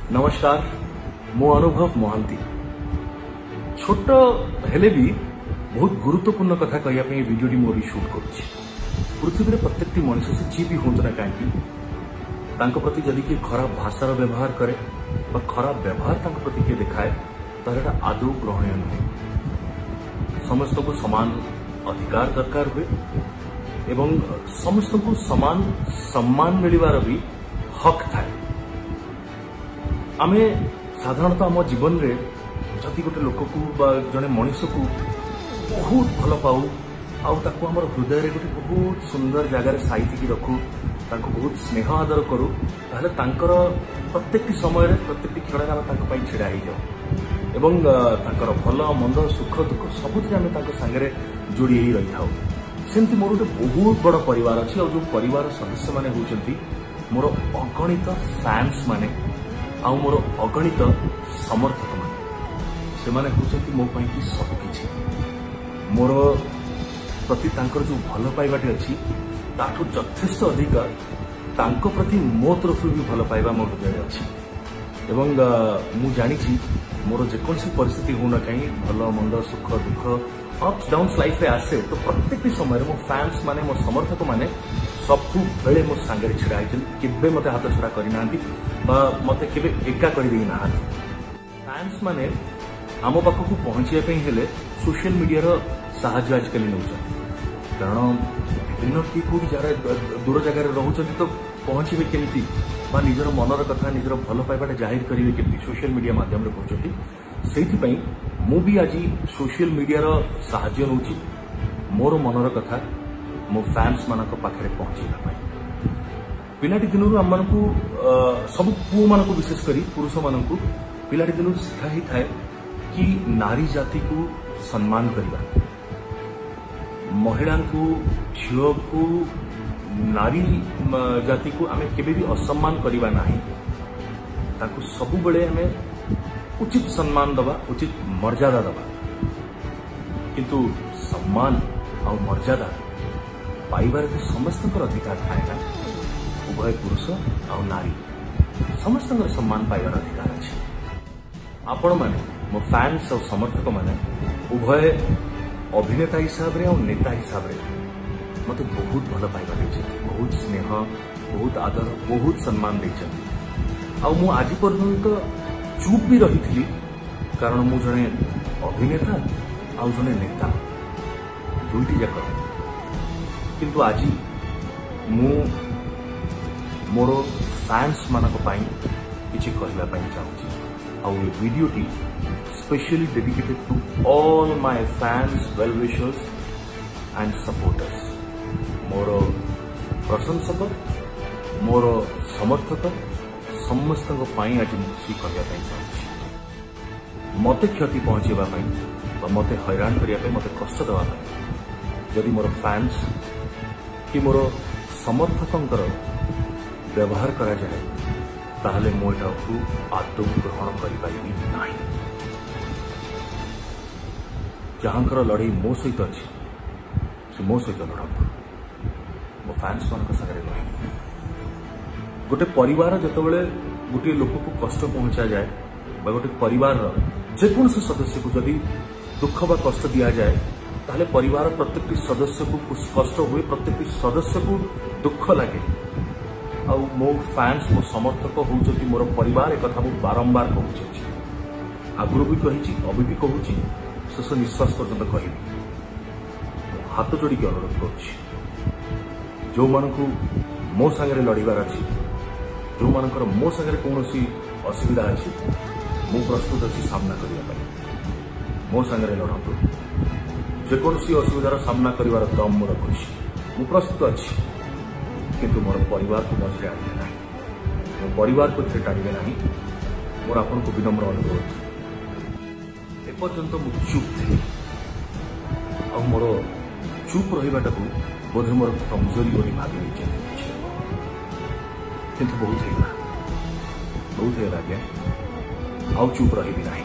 नमस्कार मो अनुभव महांती छोट हेले भी बहुत गुरुत्वपूर्ण कथा कहवाई भिडियोटी मोदी शूट करुच्ची। पृथ्वी में प्रत्येक मनुष्य से जी भी हूँ ना कहीं प्रति जदि किए खराब भाषार व्यवहार करे खराब व्यवहार प्रति किए देखाए तो आदौ ग्रहणीय नुहे। समस्त को समान अधिकार दरकार हुए एवं समस्त को समान सम्मान मिलवार भी हक थाए। आमे साधारणतः आम जीवन रे जदि गोटे लोक को जड़े मनीष को बहुत भल पाऊ आउ आम हृदय रे गोटे बहुत सुंदर जगार साइति रखू बहुत स्नेह आदर करूँ ताहले तांकर प्रत्येक समय प्रत्येक क्षण आम छिड़ा हो जाऊ एवं तांकर भल मंद सुख दुख सबुथ आम सांगे जोड़ी ही रही था। सेमती मोर गोटे बहुत बड़ परिवार अच्छी और जो परिवार सदस्य माने होचंती मोर अगणित फैंस माने आउ मोर अगणित समर्थक माने से माने होचंती मो पई कि सब किछि मोर प्रति तांकर जो भल पाइबाटे अछि ताठू यथेष्ट अधिक तांको प्रति मो तरफ भी भल पाइबा मो हृदय अछि एवं मु जानिछि मोर जेकोसी परिस्थिति होना कहीं भल मंद सुख दुख अप्स डाउन्स लाइफ रे आसे तो प्रत्येक समय मो फैंस माने मो समर्थक माने सबू बेले मो सांगे छिड़ा होइछन केबे मते हाथ छड़ा करि नांती मते केबे एका करि देई नांती। फैंस माने आम पाखक पहुंचिया पे हेले सोशल मीडिया रो सहायता आजकल नउछन कारण विभिन्न कि कोई जरा दूर जगह रोचन तो पहुंचे केमती निजर मनर कथा निजर भल पाइबाटा जाहिर करेंगे केमती सोशल मीडिया माध्यम रे पहुंचती से मु भी आज सोशल मीडिया रो सहायता नउची मोर मनर कथा मो फैंस मानक पाखरे पहुंचेगा पिलाटी दिनरू आम मानकू सब पुओ मानकू विशेष करी पुरुष मानकू पिलाटी दिनरू शिखा ही थाए कि नारी जाति को सम्मान करवा महिला को झील को नारी जाति को आमे केबे भी असम्मान करवा नाही ताकू सबु बेले आमे उचित सम्मान दबा उचित मर्यादा दबा किंतु सम्मान और मर्यादा पाइबार जो समस्त अधिकार थाए ना उभय पुरुष और नारी समस्त सम्मान पाइबार अधिकार अच्छे। आपण माने मो फैंस और समर्थक माने उभय अभिनेता हिसाब रे और नेता हिसाब रे मते बहुत भल पाइबा देछथि बहुत स्नेह बहुत आदर बहुत सम्मान देछथि आ मु आज पर्यंत चुप भी रही कारण मु जने अभिनेता आ जने नेता दुईटी जाक किंतु आज मु मोर फैंस मानक पाई किछि कहला पाई चाहूची आ ये वीडियोटी specially dedicated to all my fans well wishers and supporters मोर प्रशंसक मोर समर्थक समस्त आज मुझे कहवाई चाहूँ मत क्षति पहुंचापी मत हैरान करने मत कष्ट देवाई जदि मोर फैंस कि मोर समर्थक व्यवहार करा जाए ताहले मो एटा आदौ ग्रहण करिपारिबी नाही। जहाँकर लड़ाई मो सहित अच्छी से मो सहित लड़त मो फैंस मान सागर लड़े गोटे परिवार जितेबाला गोटे लोक को कष्ट पहुंचा जाए गोटे परिवार जेकोसी सदस्य को जदि दुख बा कष्ट दिया जाए ताहले परिवार प्रत्येक सदस्य को कष्ट हुए प्रत्येक सदस्य को दुख लगे आ मो फैंस मो समर्थक होउछथि मोर परिवार एक कथा बारंबार कहूँ आगुरी भी कही अभी भी कहूँ शेष निश्वास पर्यंत कहि हाथ जोड़ी अनुरोध करुच्ची जो मानकू मो सांगे लड़ार अच्छी जो मानकर मो सांगे कौन असुविधा अच्छी मु प्रस्तुत अच्छी सामना करने मो सांगे लड़तु जेकोसी असुविधार सामना कर दम मोर रखुच्छी मु प्रस्तुत अच्छी किंतु मोर परिवार को मझे आने ना मो परिवार को थे टाणिबे ना मोर आपन को विनम्र अनुरोध एपर्यंत मु चुप थी आ मोर चुप रहीबाटा को बोधे मोर कमजोरी बोली भाभी नहीं किंतु बहुत है आज्ञा आउ चुप रही ना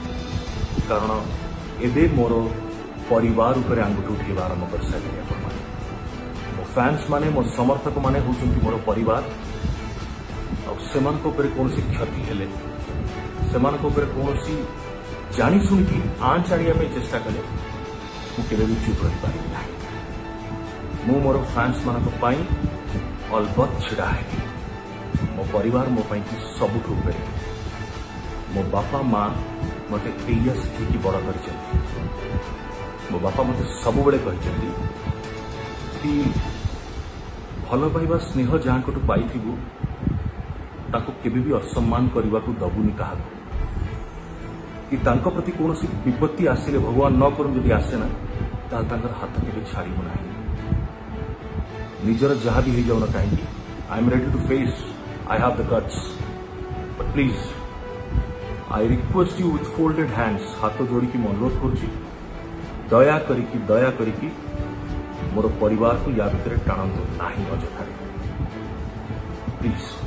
कारण एबे मोर परिवार उपरे आंगुठी उठेबा आरंभ कर सारे मो फैंस माने मो समर्थक माने होचंती मोर परिवार सेमानक उपरे कौनसी क्षति हेले सेमानक उपरे कौनसी जानी शुणी आंच आनिया में चेष्टा कले मुझे भी चुप रही पारि ना मु मोर फैंस मानक पाई अलबत् छिड़ा है मो परिवार मो पाई सबुठ उपरे मो बापा माँ मते एया शिखिकी बड़ कर मो बापा मते सब बेले कहते कि भल पाइबा स्नेह जहाँ कोटू पाइथिबु ताको केबे भी असम्मान करने को दबुनी क्या कि तांको प्रति कौन विपत्ति आसिले भगवान न करूँ जदि आसे ना ताल हाथ के छाड़ू ना निजर जहाँ भी हो जाऊ ना कहीं I am ready to face I have the guts but please I request you with folded hands हाथ जोड़ी मैं अनुरोध करुच्ची दया करिकी मोर परिवार को या भितर टाणु ना अजथा प्लीज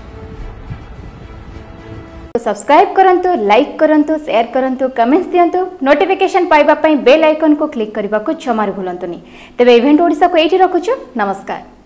सब्सक्राइब करंतु लाइक करंतु शेयर करंतु कमेंट्स दियंतु नोटिफिकेशन पाइबा पई बेल आइकन को क्लिक करने को जमार भूलंतुनी तेबे इवेंट ओडिसा को एठी रखुछु नमस्कार।